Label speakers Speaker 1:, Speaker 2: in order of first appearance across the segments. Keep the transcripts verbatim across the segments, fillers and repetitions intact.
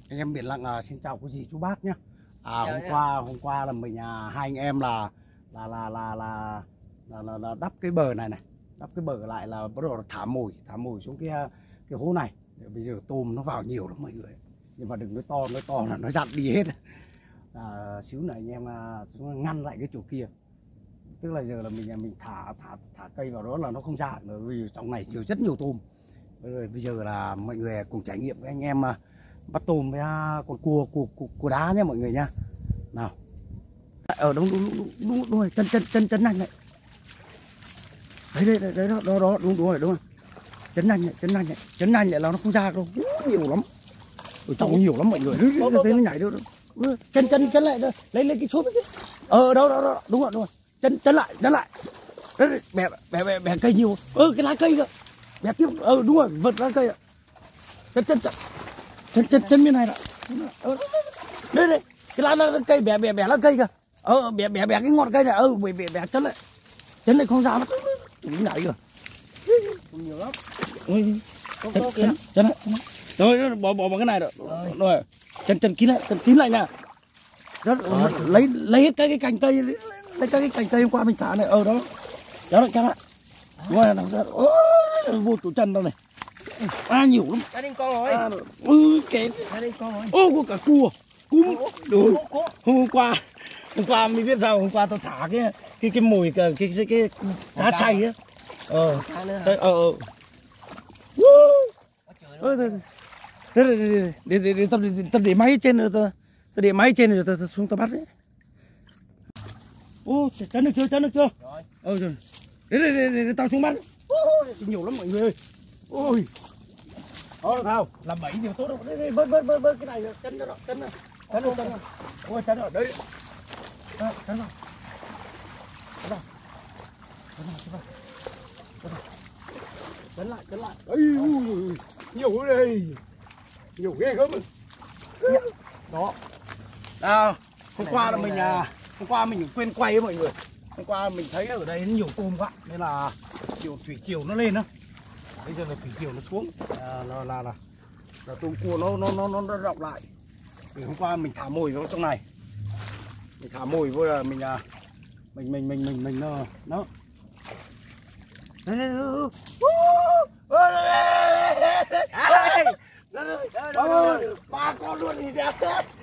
Speaker 1: Anh em Biển Lặng à, xin chào quý vị chú bác nhé. À, hôm
Speaker 2: nhé.
Speaker 1: qua hôm qua là mình à, hai anh em là là là là là, là, là, là đắp cái bờ này này, đắp cái bờ lại là bắt đầu thả mồi, thả mồi xuống cái cái hố này. Bây giờ tôm nó vào nhiều lắm mọi người, nhưng mà đừng nói to, nói to là nó dặn đi hết. À, xíu này anh em à, ngăn lại cái chỗ kia, tức là giờ là mình mình thả thả thả cây vào đó là nó không ra nữa, vì trong này nhiều rất nhiều tôm. Rồi bây giờ là mọi người cùng trải nghiệm với anh em à, bắt tôm với con cua cua cua, cua đá nhé mọi người nha. Nào, ở đúng đúng đúng đúng, đúng rồi, chân chân chân chân nhanh này, đấy đấy đấy, đấy đó, đó đó đúng đúng rồi đúng rồi, chân nhanh này, chân nhanh này, chân nhanh lại là nó không ra đâu, nhiều lắm, ở trong nhiều lắm mọi người, thấy nó nhảy đâu, chân chân chân lại, lấy lấy cái chốt đấy, ờ đâu đó đó đúng rồi đúng rồi, chân chân lại chân lại, đấy bẻ bẻ bẻ bẻ cây nhiều, ơ cái lá cây cơ, bẻ tiếp, ờ đúng rồi vật lá cây, chân chân chân chân chân chân bên này đó, đây đây cái lá, lá cây bẻ bẻ bẻ lá cây kìa, ờ bẻ bẻ bẻ cái ngọn cây này, ờ bẻ bẻ bẻ chân lại, chân lại không ra mất, chúng nhảy rồi,
Speaker 2: Nhiều lắm.
Speaker 1: ui
Speaker 2: Có
Speaker 1: chân,
Speaker 2: có
Speaker 1: chân, chân lại, rồi bỏ bỏ vào cái này rồi, rồi chân chân kín lại, chân kín lại nha, đó, lấy lấy hết cái cái cành cây, lấy, lấy cái cái cành cây hôm qua mình thả này, ờ đó, kéo lại kéo lại, ngoài này nó vô chỗ chân đâu này, à nhiều lắm.
Speaker 2: Gia đình con rồi.
Speaker 1: À, ừ, cái
Speaker 2: Gia đình con rồi.
Speaker 1: ô có cả cua cúm đúng. Hôm qua hôm qua mình biết sao, hôm qua tôi thả cái cái cái mồi cái cái cái, cái cá xay á, ờ ờ ờ ờ thế để để để để tao tao để máy trên rồi, tao tao để máy trên rồi tao xuống tao bắt đấy. Ô chân được chưa, chân được chưa,
Speaker 2: Rồi.
Speaker 1: ờ rồi để để để, để tao xuống bắt, nhiều lắm mọi người ơi, ôi đó thao làm bẫy nhiều tốt đâu, đây đây bơi bơi bơi bơi cái này, chân nó chân nó chân nó chân nó, ôi chân nó đấy, chân nó chân nó chân nó chân lại chân lại, ấy nhiều đây, nhiều ghê gớm đó. Nào hôm qua là mình à, hôm qua mình quên quay với mọi người, hôm qua mình thấy ở đây nhiều tôm quá nên là kiểu thủy triều nó lên đó, bây giờ là thủy triều nó xuống, à, là là là là tôm cua nó nó nó nó, nó rộng lại. Thì hôm qua mình thả mồi vào trong này, mình thả mồi vô là mình à, mình mình mình mình mình nó nó ba con luôn thì ra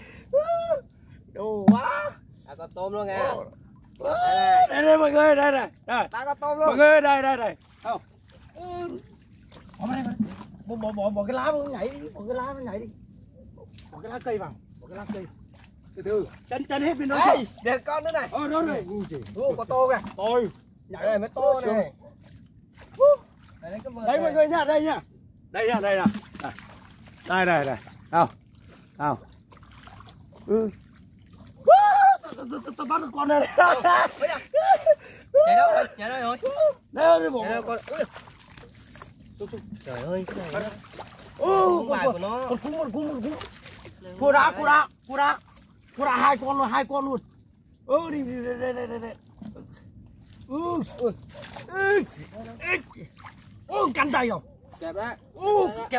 Speaker 1: đồ quá,
Speaker 2: À, con tôm luôn nha.
Speaker 1: đây đây, đây mọi người, đây này đây
Speaker 2: Ba con tôm luôn.
Speaker 1: mọi người, đây đây đây không, bỏ đây bỏ bỏ bỏ bỏ cái lá nó nhảy đi, bỏ cái lá nó nhảy đi, bỏ cái lá cây vào, bỏ cái lá cây từ từ, chân chân hết bên đó.
Speaker 2: Đây, để con nữa này.
Speaker 1: Ờ đó rồi,
Speaker 2: Ô, có tô kìa.
Speaker 1: tôi
Speaker 2: Nhảy này mới tô này. Đây, đấy, cái vợt
Speaker 1: đây
Speaker 2: này.
Speaker 1: mọi người nha, đây nha, đây nha, đây nè, đây đây đây, nào nào, ừ, tao bắt được con này,
Speaker 2: Nhảy đâu rồi? Nhảy đâu rồi?
Speaker 1: đây đây bỏ,
Speaker 2: Nhảy đâu con? Trời ơi, cái này.
Speaker 1: ô
Speaker 2: Con
Speaker 1: con
Speaker 2: của nó.
Speaker 1: con cún con cún con cún, cua đá cua đá cua đá cua đá, hai con luôn, hai con luôn, ừ đi đây đây đây đây đây, ừ ừ ừ cắn tay rồi,
Speaker 2: Kẹp đấy.
Speaker 1: ừ kẹp,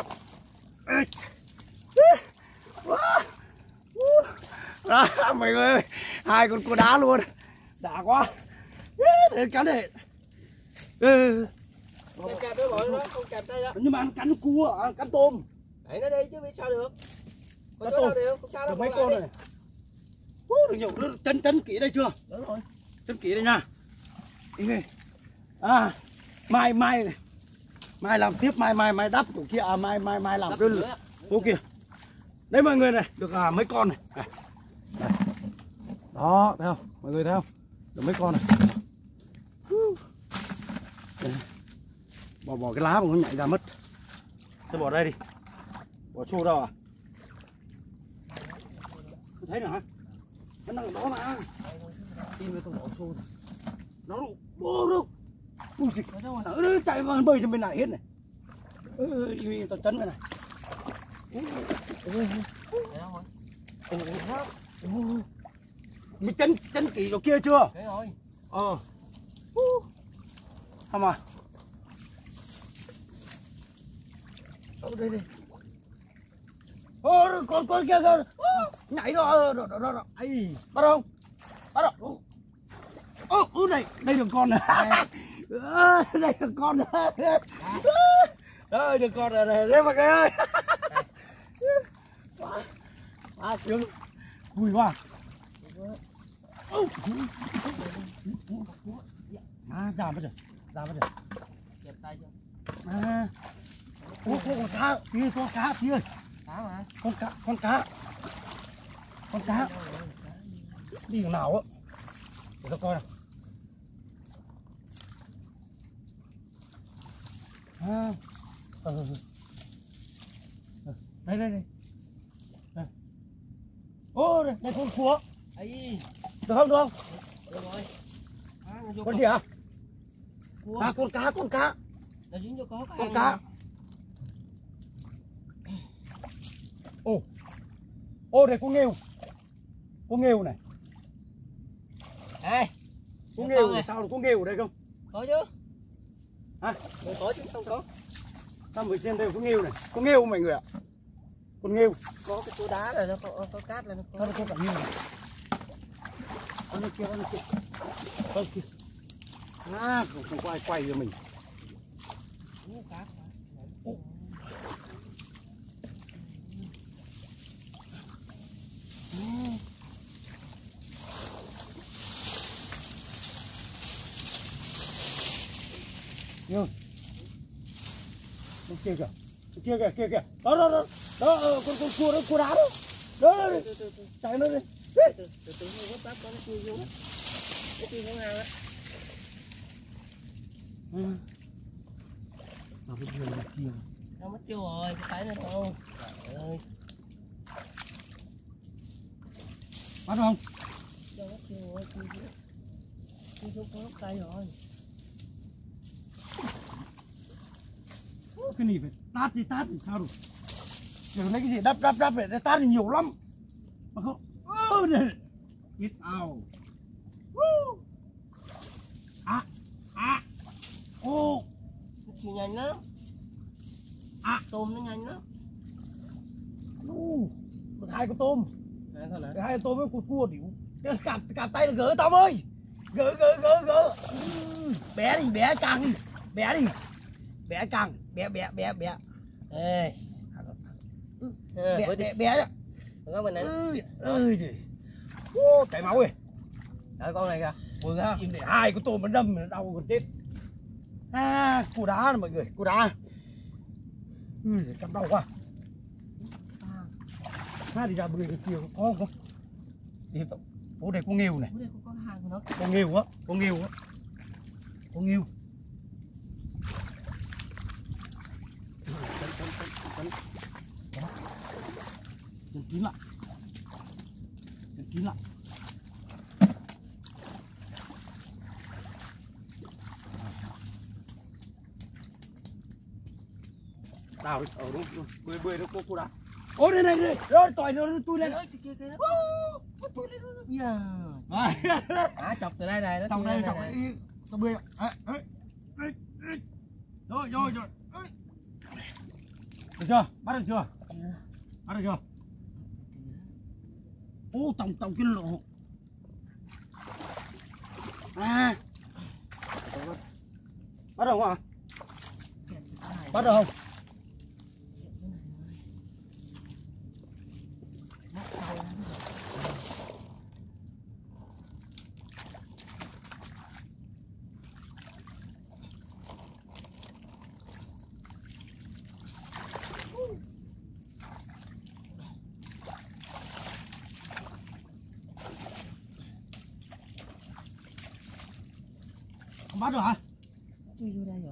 Speaker 1: à, mày ơi, hai con cua đá luôn, đã quá, để cắn này, ừ.
Speaker 2: Kẹp kẹp đấy, bỏ nó không kẹp tay ra.
Speaker 1: Nhưng mà ăn cắn cua, à, cắn tôm,
Speaker 2: Đấy nó đây chứ biết sao được. Có
Speaker 1: cắn
Speaker 2: chỗ
Speaker 1: tôm,
Speaker 2: nào đều, không sao đâu.
Speaker 1: được mấy con này, uh, được nhiều, chân chân kỹ đây chưa,
Speaker 2: Đúng rồi.
Speaker 1: chân kỹ đây nha, đi về, à mai mai này, mai làm tiếp, mai mai mai đắp chỗ kia, à mai mai mai làm đơn lửa, ô kìa, đấy mọi người này, được à, mấy con này, này. Đây. Đó thấy không mọi người, thấy không, được mấy con này, đây. bỏ bỏ cái lá mà nó nhảy ra mất, tôi bỏ đây đi, bỏ xô đâu à, tôi thấy nữa hả, nó nằm đó mà, tin với tôi bỏ xô này, nó đủ bô đâu, ui dịch nó đâu, nó chạy vào bơi cho bên này hết này, ừ, tao chấn bên này,
Speaker 2: Nhảy đâu rồi?
Speaker 1: mình chân chân kỹ chỗ kia chưa?
Speaker 2: Thế rồi.
Speaker 1: Ờ. Không à? Ở đây đây. Ô, con con kia kìa. Nhảy đó, đó, đó, đó. Ấy, bắt không? Bắt đâu? Ô, ừ, đây, đây được con này. Đây được con này. Đây được con này, đây mà cái ơi. À, sướng. Vui quá. À, ra bây giờ. Ra bây giờ.
Speaker 2: Kẹp tay cho.
Speaker 1: À. Ô, con cá, kia con cá kia.
Speaker 2: Cá mà.
Speaker 1: Con cá, con cá. Con cá. Đi đường nào á? Để tao coi nào. À. Ờ. Đây đây đây. Đây. Ô, đây, đây con cua.
Speaker 2: Ấy.
Speaker 1: Được không, được không?
Speaker 2: Được rồi. À, nó vô
Speaker 1: Con gì hả?
Speaker 2: cua.
Speaker 1: À, con cá, con cá.
Speaker 2: Nó dính vô có
Speaker 1: Con cá. Ô. Ô, đây con nghêu. Con nghêu này.
Speaker 2: Ê.
Speaker 1: Con nghêu này, sao có nghêu ở đây không?
Speaker 2: Có chứ.
Speaker 1: Hả?
Speaker 2: Không có chứ, không có.
Speaker 1: Sao mới trên đây có nghêu này? Có nghêu không mọi người ạ? Con nghêu.
Speaker 2: Có cái chỗ đá này nó có, có cát này nó có.
Speaker 1: Sao nó có cả nghêu này? Con kia, con kia. Con kia. À, không, không có ai quay cho mình.
Speaker 2: Cát.
Speaker 1: Nhớ. Bên kia kìa. Bên kia kìa, kia kìa. Đó, đó, đó. Đó, con con cua đó, cua đá đó. Đó, đó. Chạy nó đi.
Speaker 2: Từ từ từ từ nó vớt bắp con nó chui vô. Nó chui vô hang á.
Speaker 1: Ừ. Mà bên kia bên kia.
Speaker 2: Nó mất tiêu rồi, cái tay này không. Trời ơi.
Speaker 1: Bắt không?
Speaker 2: Cho mất tiêu rồi, chui vô. Chui vô có tay rồi.
Speaker 1: Cái này phải tát thì tát thì sao được? Kiểu lấy cái gì đắp đắp đắp để tát thì nhiều lắm. Mà không. Ơ này. Get out. Woo. À. À. Ô.
Speaker 2: Nó chui nhanh lắm.
Speaker 1: À.
Speaker 2: Tôm nó nhanh lắm.
Speaker 1: Đu. Được hai con tôm.
Speaker 2: Hai con hả?
Speaker 1: Được hai con tôm với con cua thì cả cả tay là gỡ tao ơi. Gỡ gỡ gỡ gỡ. Ừ. Bé đi, bé càng đi. Bé đi. Bé càng, bé bé bé bé.
Speaker 2: Ê.
Speaker 1: Bé bé bé đó.
Speaker 2: Có mình này.
Speaker 1: Ơi giời. Ô, chảy máu rồi.
Speaker 2: Đấy con này kìa. Buồn không?
Speaker 1: Im để hai con tôm nó đâm nó đau còn chết. À, cua đá này mọi người, cua đá. Ừ, cắm đau quá. Ha, đi ra bơi cái kia có không? Đi tổng. Ô đây có nghêu này.
Speaker 2: Ở đây có hàng của nó.
Speaker 1: Có nghêu á, có nghêu á. Có nghêu. Chân kín lại. Chân kín lại. Đào đi, ở đúng, bơi bơi nó có cô đá. Ôi đây này, đây, rồi tỏi nó tui lên.
Speaker 2: Ơi, kia kia nó.
Speaker 1: Tui lên.
Speaker 2: Dạ. À, chọc từ đây này nó.
Speaker 1: Trong đây, trong đây, tao bơi. Rồi, rồi, rồi. Được chưa? Bắt được chưa? Bắt được chưa? Ô, tổng tổng cái lỗ. À. Bắt được không ạ? Bắt được không? Không bắt được hả?
Speaker 2: Chui vô đây rồi.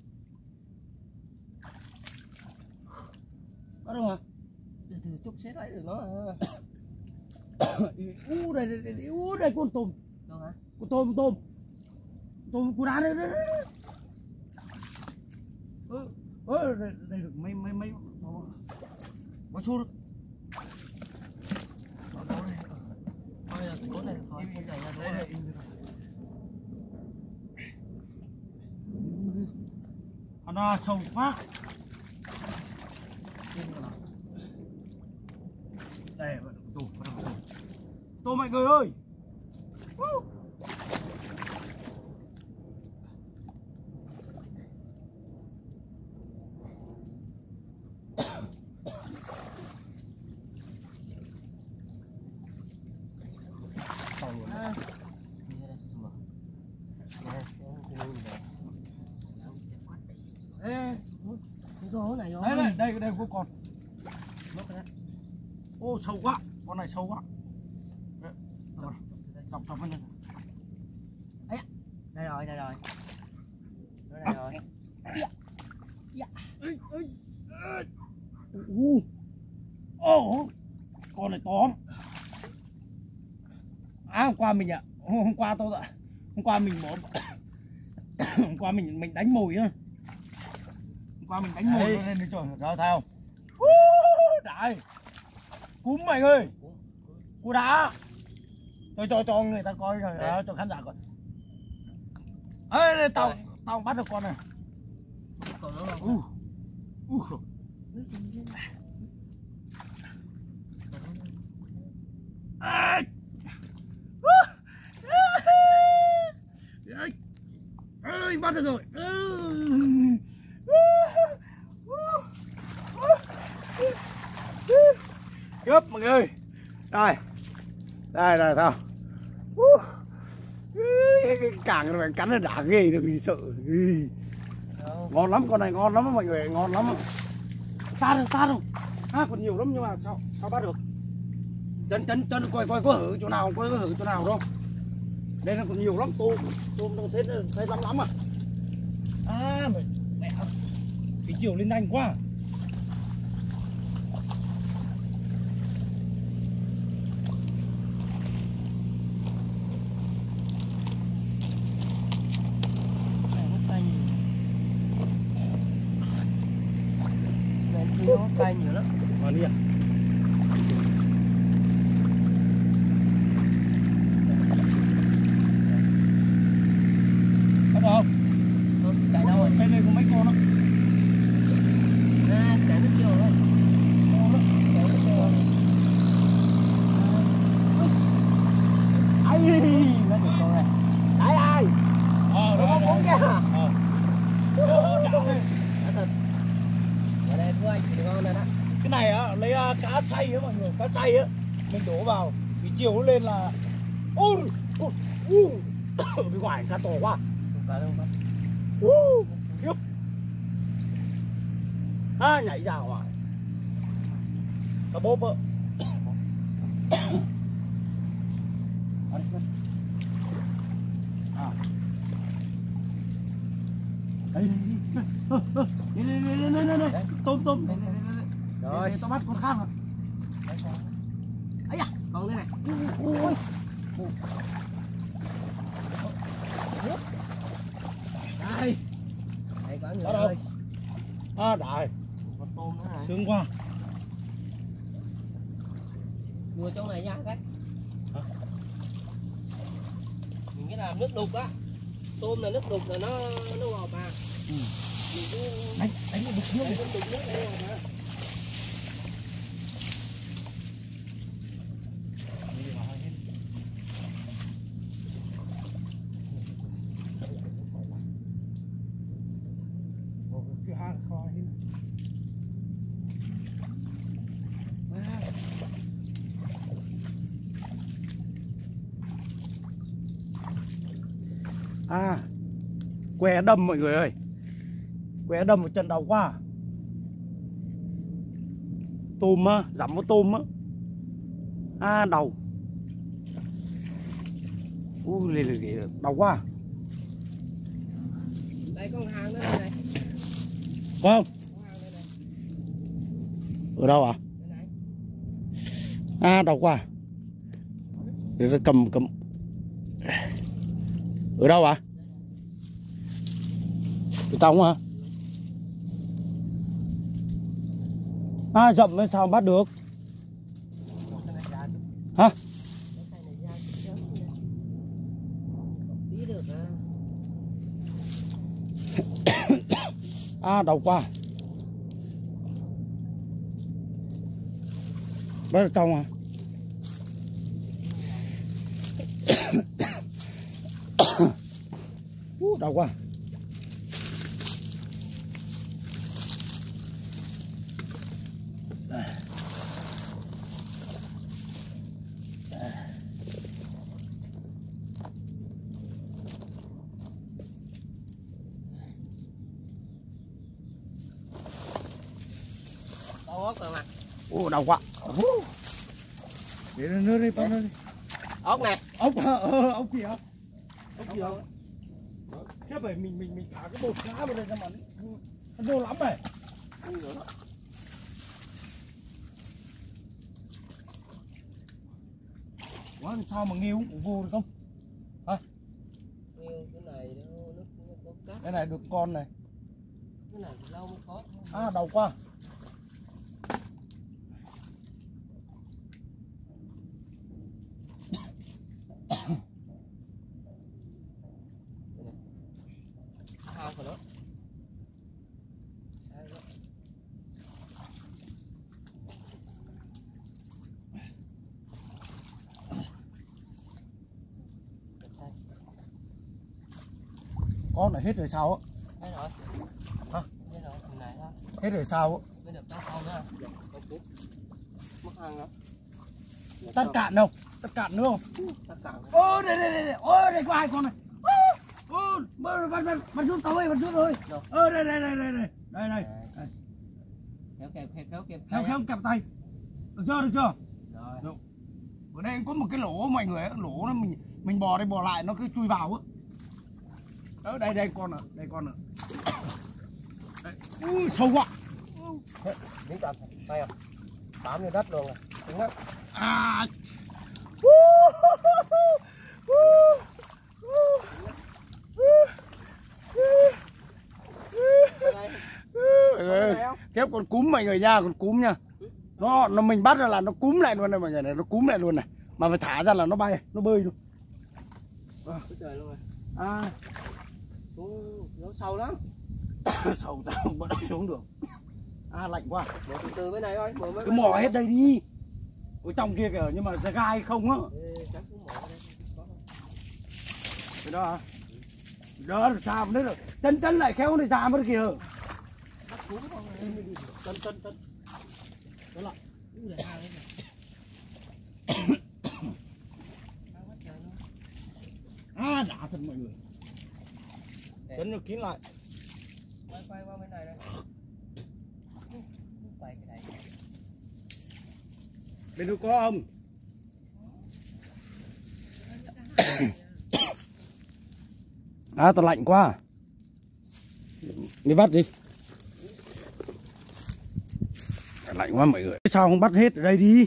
Speaker 1: Bắt được hả?
Speaker 2: Từ từ chút xếp lấy được nó à.
Speaker 1: U đây đây đây, u đây con tôm.
Speaker 2: Đâu hả?
Speaker 1: Con tôm tôm. Tôm cu đá đây đây. Ơ, ơ đây, đây được mấy mấy mấy có số được.
Speaker 2: Thôi là chỗ này thôi, không chạy ra đây.
Speaker 1: Nó sâu quá. Đây, tôm, tôm, tôm mọi người ơi.
Speaker 2: Ê, cái rổ này rồi.
Speaker 1: Đây đây, đây đây có con.
Speaker 2: Mất rồi đấy.
Speaker 1: Ô sâu quá, con này sâu quá. Đọc đọc lên.
Speaker 2: Ấy, đây rồi, đây rồi. Đây rồi. Dạ.
Speaker 1: Ê, ê. Ô. Ô, con này to lắm. À, hôm qua mình ạ, à, hôm qua tôi ạ. Hôm qua mình bỏ hôm qua mình mình đánh mồi á. Hôm qua mình đánh mồi lên đi trời ra theo. Đại. Cúm mày ơi. Cú đá. Tôi cho cho người ta coi rồi, đó, cho khán giả coi. Ê, đây, tao tao bắt được con này.
Speaker 2: Còn nó không?
Speaker 1: Uh. Uh. À. Ơi, bắt được rồi. Cướp mọi người. Đây. Đây là sao? Càng nó cắn nó đã ghê được, sợ. Ngon lắm, con này ngon lắm mọi người, ngon lắm. Ta đâu, ta đâu. À, còn nhiều lắm nhưng mà sao sao bắt được? Chân chân chân coi coi có hở chỗ nào, có hở chỗ nào đâu. Đây nó còn nhiều lắm, tôm tôm nó thấy thấy lắm lắm à. À mày mẹ cái chiều lên nhanh quá.
Speaker 2: Nó cay nhiều lắm.
Speaker 1: Mà đi à? Bắt được không?
Speaker 2: Không, chạy đâu rồi?
Speaker 1: Bên đây có mấy con đó.
Speaker 2: À, chạy nước chưa rồi.
Speaker 1: Con đó.
Speaker 2: Chạy nước chưa rồi.
Speaker 1: Ai, nó được con này.
Speaker 2: Chạy ai?
Speaker 1: Ờ,
Speaker 2: Nó có bốn kìa.
Speaker 1: Ờ. Ờ, chảo đi.
Speaker 2: Đã thật. Ở đây của anh thì ngon này đó.
Speaker 1: Cái này á, lấy uh, cá xay á mọi người, cá xay á. Mình đổ vào, thì chiều nó lên là ôi, ôi, ôi. Ở bên ngoài cá to quá.
Speaker 2: Không phải đâu không.
Speaker 1: Uh, khiếp. À, nhảy ra ngoài. Cá bốp á. À. Đây, đây, đây, đây, đây, đây, đây, đây, tôm, tôm, đây, đây, đây, đây.
Speaker 2: Rồi.
Speaker 1: Đây, tao bắt con khác rồi.
Speaker 2: Ấy da, còn đây này.
Speaker 1: Ui. Đây.
Speaker 2: Đây có người
Speaker 1: Bắt đầu.
Speaker 2: ơi.
Speaker 1: À, đại.
Speaker 2: Con tôm nữa này.
Speaker 1: Sướng quá.
Speaker 2: Vừa trong này nha các.
Speaker 1: Hả?
Speaker 2: Mình cái làm nước đục á. Tôm là nước đục là nó nó ngọt mà.
Speaker 1: Ừ.
Speaker 2: Mình cứ
Speaker 1: Đánh, đánh một đục nước
Speaker 2: đánh
Speaker 1: đi.
Speaker 2: nước đục nước nó ngọt mà.
Speaker 1: Cái hang kho hết. À, que đâm mọi người ơi, que đâm một chân đau quá. Tôm á, giảm một tôm á. À, đầu. Ui, lì lì đau quá.
Speaker 2: Đây con hàng nữa đây này.
Speaker 1: Có không?
Speaker 2: Con hàng đây này.
Speaker 1: Ở đâu à?
Speaker 2: Đây này.
Speaker 1: À, đau quá. Để ra cầm cầm. Ở đâu à? Ở trong hả? À, rậm mới sao bắt được?
Speaker 2: Cái này ra.
Speaker 1: Hả?
Speaker 2: Cái này ra chút xíu. Tí được à.
Speaker 1: À, đau quá. Bắt ở trong à? uh, đau quá.
Speaker 2: Đau ốc rồi mà.
Speaker 1: Ô, đau quá. Uh. Để nó đi, con đi.
Speaker 2: Ốc này.
Speaker 1: Ốc hả? Ờ, ốc kìa. Ốc kìa. Thế phải mình mình mình thả cái bột cá vào đây cho mà nó vô lắm này. Quá sao mà nghêu cũng vô được không? Hả?
Speaker 2: Nghêu cái này nó nước nó có cát.
Speaker 1: Cái này được con này.
Speaker 2: Cái này lâu mới có.
Speaker 1: À, đầu quá.
Speaker 2: Hao của nó.
Speaker 1: Con này hết rồi sao á?
Speaker 2: Hết rồi.
Speaker 1: Hả?
Speaker 2: Hết rồi, thằng này thôi.
Speaker 1: Hết rồi sao á?
Speaker 2: Mới được cá sau nữa. Câu cút. Mất hàng đó.
Speaker 1: Tất cạn đâu? Tất cạn nữa không?
Speaker 2: Tất cả.
Speaker 1: Ô, đây đây đây. Ô, đây có hai con này. Ô, bắt bắt bắt bắt rút tao ơi, bắt rút rồi. Ơ đây đây đây đây đây. Đây đây.
Speaker 2: Kéo kẹp kéo kẹp.
Speaker 1: Khéo khéo kẹp tay. Được chưa? Được chưa?
Speaker 2: Rồi.
Speaker 1: Được. Ở đây có một cái lỗ mọi người ấy, lỗ nó mình mình bò đây bò lại nó cứ chui vào á. Đó, đây đây con nữa, đây con nữa. Đây. Ui, sâu quá.
Speaker 2: Miếng cạn tay không? Bám vô đất luôn rồi. Đúng đó.
Speaker 1: À. Kéo con cúm mọi người nha, con cúm nha. Nó nó mình bắt ra là nó cúm lại luôn này mọi người này, nó cúm lại luôn này. Mà phải thả ra là nó bay, nó bơi luôn.
Speaker 2: À, trời luôn rồi.
Speaker 1: À.
Speaker 2: Nó sâu lắm.
Speaker 1: Sâu tao không bắt xuống được. À, lạnh quá.
Speaker 2: Để từ từ bên này thôi. Mới
Speaker 1: Cứ mò hết đây đi. Ở trong kia kìa, nhưng mà ra gai không á. Cái đó hả? Đó là sao mà đấy rồi. Chân chân lại khéo này ra mất kìa. Chân chân chân. Đó là. À, đã thật mọi người. Chân nó kín lại.
Speaker 2: Quay quay qua bên này đây. Quay cái này.
Speaker 1: Bên đó có không? À, tao lạnh quá. Đi bắt đi. Lạnh quá mọi người. Sao không bắt hết ở đây đi?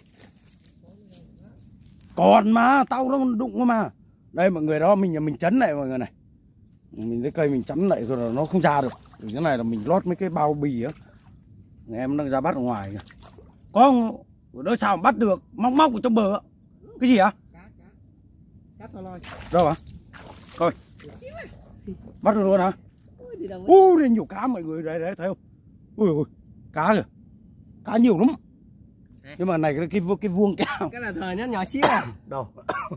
Speaker 1: Còn mà, tao nó đụng quá mà. Đây mọi người đó, mình mình chấn lại mọi người này. Mình lấy cây mình chắn lại rồi nó không ra được. Cái này là mình lót mấy cái bao bì á. Em đang ra bắt ở ngoài kìa. Có không? Đó sao mà bắt được? Móc móc ở trong bờ. Cái gì hả?
Speaker 2: Cá, cá. Cá thò lòi.
Speaker 1: Đâu hả? Coi. Bắt được luôn hả?
Speaker 2: Ui,
Speaker 1: Ui, đây nhiều cá mọi người. Đấy, đấy, thấy không? Ui, ui, cá kìa. Cá nhiều lắm. À. Nhưng mà này cái, cái, cái vuông keo.
Speaker 2: Cái là thời nó nhỏ xíu à?
Speaker 1: Đâu?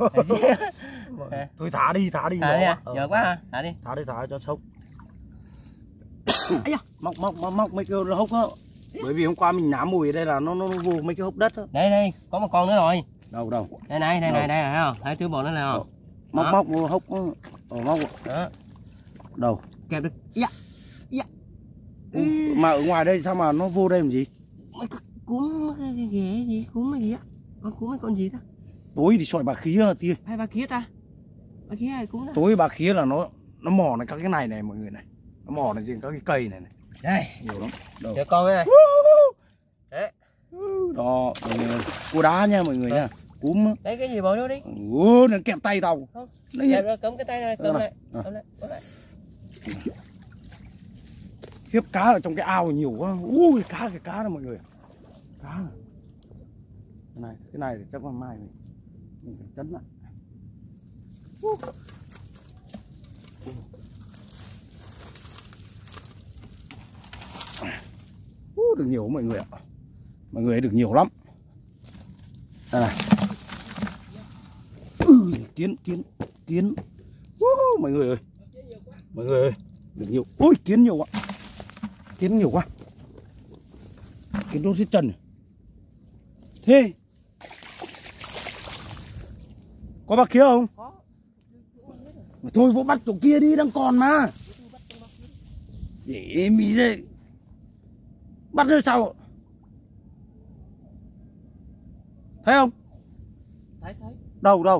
Speaker 1: Thôi thả đi, thả đi.
Speaker 2: Thả đi à? Giờ quá hả? Thả đi.
Speaker 1: Thả đi, thả cho sống. Móc, móc, móc, móc mấy cái hốc á. Bởi vì hôm qua mình nám mùi ở đây là nó nó vô mấy cái hốc đất á.
Speaker 2: Đây đây, có một con nữa rồi.
Speaker 1: Đâu đâu.
Speaker 2: Đây này, đây này, đây này, thấy không? Thấy thứ bộ nó là không?
Speaker 1: Móc đó. Móc vô hốc. Ồ, móc.
Speaker 2: Đó.
Speaker 1: Đâu?
Speaker 2: Kẹp được. Dạ. Dạ.
Speaker 1: Ừ. Mà ở ngoài đây sao mà nó vô đây làm gì?
Speaker 2: Mấy cái cúm cái ghẻ gì, cúm cái gì á? Con cúm mấy con gì ta?
Speaker 1: Tối thì sỏi bà khía tia.
Speaker 2: Hay bà khía ta? Bà khía hay cúm ta?
Speaker 1: Tối bà khía là nó nó mò này các cái này này mọi người này. Nó mò này trên các cái cây này này.
Speaker 2: Đây,
Speaker 1: nhiều lắm. Đâu?
Speaker 2: chờ con đây. Đấy.
Speaker 1: Đó, cua đá nha mọi người nha. Cúm.
Speaker 2: Đấy cái gì bỏ vô đi.
Speaker 1: Ủa, nó kẹp tay tao.
Speaker 2: Không.
Speaker 1: Nó
Speaker 2: Kẹp rồi, cấm cái tay này, cấm lại.
Speaker 1: À.
Speaker 2: Cấm lại, cấm lại.
Speaker 1: Khiếp, cá ở trong cái ao nhiều quá. Ui, cá cái cá này mọi người. Cá này. Cái này, cái này chắc là mai mình mình phải chấn lại. Uh. Uh, được nhiều mọi người ạ. Mọi người được nhiều lắm. Đây này. Ừ, kiến kiến kiến. Uh, mọi người ơi. Mọi người ơi, được nhiều. Ôi kiến nhiều quá. Kiến nhiều quá. Kiến đốt hết trần này. Thế có bạc kia không?
Speaker 2: Có.
Speaker 1: Mà thôi vô bắt chỗ kia đi, đang còn mà. Dễ mí dê. Bắt rồi sao? Thấy không?
Speaker 2: Thấy thấy.
Speaker 1: Đâu đâu?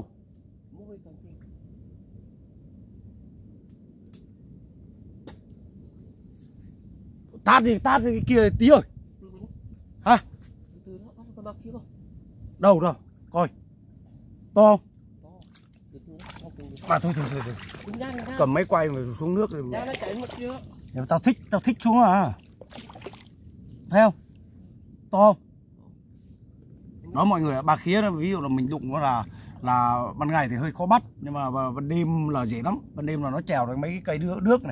Speaker 1: Tát đi, tát đi cái kia tí ơi. Hả?
Speaker 2: Từ đó con bạc kia không?
Speaker 1: Đâu đâu? Coi. To không?
Speaker 2: To.
Speaker 1: Mà thôi thôi thôi, thôi. Cầm máy quay mà xuống nước rồi.
Speaker 2: Ra nó chạy mất chưa?
Speaker 1: Nhưng mà tao thích, tao thích xuống à. Thấy không? To không? Đó mọi người ạ, bạc khía đó, ví dụ là mình đụng nó là là ban ngày thì hơi khó bắt, nhưng mà vào ban đêm là dễ lắm. Ban đêm là nó trèo được mấy cái cây nước, nước này.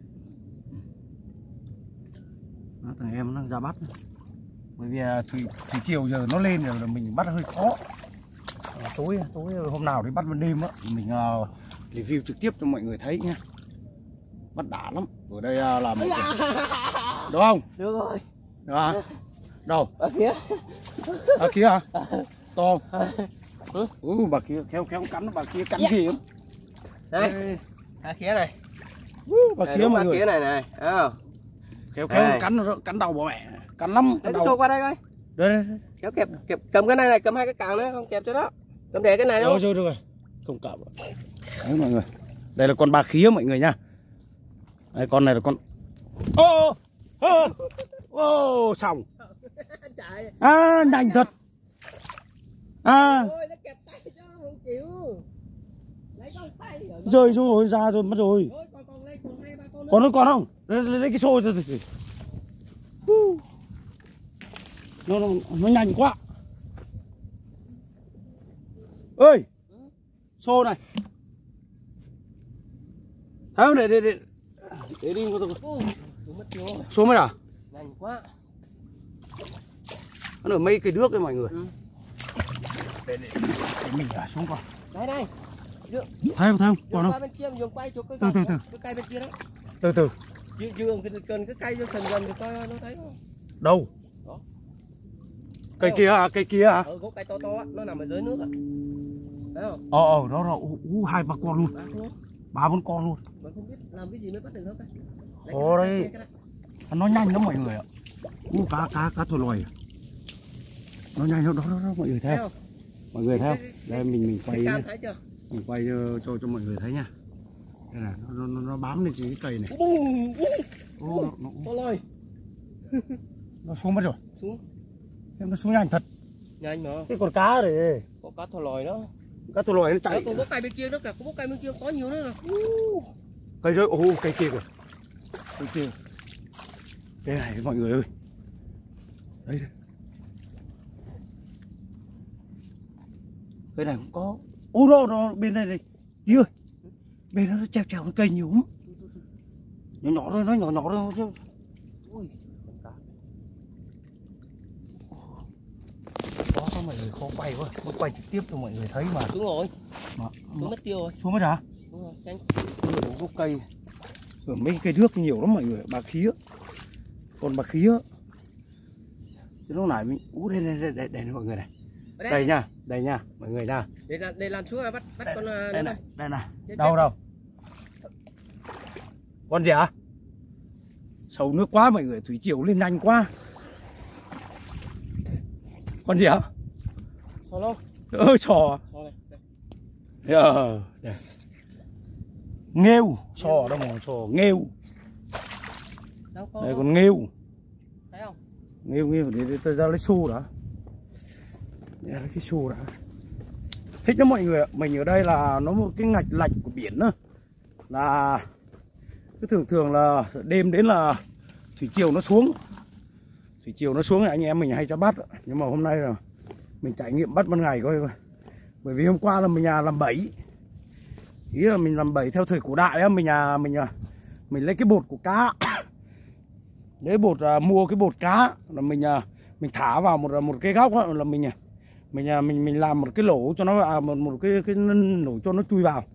Speaker 1: Đó, thằng em nó đang ra bắt. Bởi vì thủy, thủy chiều giờ nó lên rồi là mình bắt hơi khó. À, tối tối hôm nào đi bắt ban đêm á, mình uh, review trực tiếp cho mọi người thấy nha. Bắt đã lắm. Ở đây uh, là một cái... Đúng không?
Speaker 2: Được rồi.
Speaker 1: Được à? Đâu?
Speaker 2: Ở kia.
Speaker 1: Ở kia hả? To không? Ừ, bà kia khéo khéo cắn, bà kia cắn gì lắm.
Speaker 2: Đây. Bà kia này.
Speaker 1: Ừ, bà kia mọi người.
Speaker 2: Kia này này. À.
Speaker 1: Khéo khéo cắn nó cắn đầu bà mẹ. Cắn lắm, cắn đầu.
Speaker 2: Xô qua đây coi.
Speaker 1: Đây đây. đây.
Speaker 2: Kéo kẹp, kẹp cầm cái này này, cầm hai cái càng nữa, không kẹp cho đó. Cầm để cái này đâu.
Speaker 1: Rồi rồi rồi. Không cạo. Đấy mọi người. Đây là con bà khía mọi người nha. Đây con này là con. Ô! Ô! Ô, xong. À, nhanh thật. À.
Speaker 2: Ôi, nó kẹp tay cho không chịu. Lấy con tay rồi.
Speaker 1: Rơi xuống rồi, ra rồi, mất rồi.
Speaker 2: Ôi, còn còn lấy còn hai ba con nữa.
Speaker 1: Còn nó còn không? Lấy, lấy, lấy cái xôi rồi. Nó, nó, nó nhanh quá. Ơi, xô này. Thấy không? Để, để, để. Để đi. Xô mấy à?
Speaker 2: Nhanh quá.
Speaker 1: Nó ở mấy cây nước đấy mọi người.
Speaker 2: Ừ.
Speaker 1: Để, để, để mình thả xuống coi.
Speaker 2: Đây đây.
Speaker 1: Thấy không? Thấy không? Còn không?
Speaker 2: Bên kia mình dùng quay cho cái
Speaker 1: từ từ từ.
Speaker 2: Cái cây bên kia đó.
Speaker 1: Từ từ.
Speaker 2: Dương cái cần cái cây cho gần gần thì coi nó thấy không?
Speaker 1: Đâu?
Speaker 2: Đó.
Speaker 1: Cây kia à? Cây kia à?
Speaker 2: Ừ, gốc cây to to á, nó nằm ở dưới nước á. Thấy không?
Speaker 1: Ờ ờ đó rồi. Ú hai ba con luôn. Ba bốn con luôn.
Speaker 2: Mà không biết làm cái gì mới bắt được nó cái.
Speaker 1: Ồ đây. Nó nhanh lắm mọi người ạ. Ú cá cá cá thổi lòi. Nó nhanh đó, đó đó đó mọi người thấy không? Mọi người thấy không? Đây mình mình quay nhé. Mình quay cho, cho cho mọi người thấy nha. Đây là nó nó, nó bám lên cái cây này. Ô, nó, nó,
Speaker 2: lòi.
Speaker 1: nó xuống mất rồi.
Speaker 2: Xuống.
Speaker 1: Em nó xuống nhanh thật.
Speaker 2: Nhanh mà.
Speaker 1: Cái con cá này.
Speaker 2: Có cá thò lòi đó.
Speaker 1: Cá thò lòi nó chạy.
Speaker 2: Đó, còn có cây bên kia nữa cả, có cây bên kia có nhiều nữa kìa.
Speaker 1: Cây đó, ô cây kia kìa. Cây kia. Cái này mọi người ơi. Đây đây. Cái này cũng có. Ô đó, đó bên đây đây. Đi ơi. Bên đó nó treo treo nó cây nhiều lắm. Nhỏ nhỏ thôi, nó nhỏ nhỏ thôi chứ. Ui. Đó có mọi người khó quay quá. Nó quay trực tiếp cho mọi người thấy mà.
Speaker 2: Xuống rồi.
Speaker 1: Mà,
Speaker 2: xuống mất tiêu rồi.
Speaker 1: Xuống mất hả?
Speaker 2: Đúng rồi, nhanh.
Speaker 1: Nó gốc cây. Ở mấy cây nước nhiều lắm mọi người, bà khía. Còn bà khía. Chứ lúc này mình ú đây đây đây đây, đây mọi người này. Đây. đây nha, đây nha, mọi người nha.
Speaker 2: Để làm để làm xuống bắt bắt
Speaker 1: đây,
Speaker 2: con
Speaker 1: đây,
Speaker 2: đây
Speaker 1: này, đây này.
Speaker 2: Chết
Speaker 1: Đâu
Speaker 2: chết.
Speaker 1: đâu? Con gì hả? Sâu nước quá mọi người, thủy triều lên nhanh quá. Con gì hả?
Speaker 2: Sò lô.
Speaker 1: Ơ sò.
Speaker 2: Sò này.
Speaker 1: Đây. Ờ, đây. Nghêu, sò đâu mà sò nghêu.
Speaker 2: Đâu có.
Speaker 1: Đây con nghêu.
Speaker 2: Thấy không?
Speaker 1: Nghêu nghêu để, để tôi ra lấy xu đã. Đây là cái xu đã. Thích lắm mọi người ạ. Mình ở đây là nó một cái ngạch lạch của biển nữa. Là cứ thường thường là đêm đến là thủy triều nó xuống. Thủy triều nó xuống thì anh em mình hay cho bắt. Nhưng mà hôm nay là mình trải nghiệm bắt ban ngày coi. Bởi vì hôm qua là mình làm bẫy. Ý là mình làm bẫy theo thời cổ đại á, mình à, mình à, mình lấy cái bột của cá. Lấy bột à, mua cái bột cá là mình à, mình thả vào một một cái góc đó, là mình à, Mình à, mình mình làm một cái lỗ cho nó à, một một cái cái lỗ cho nó chui vào.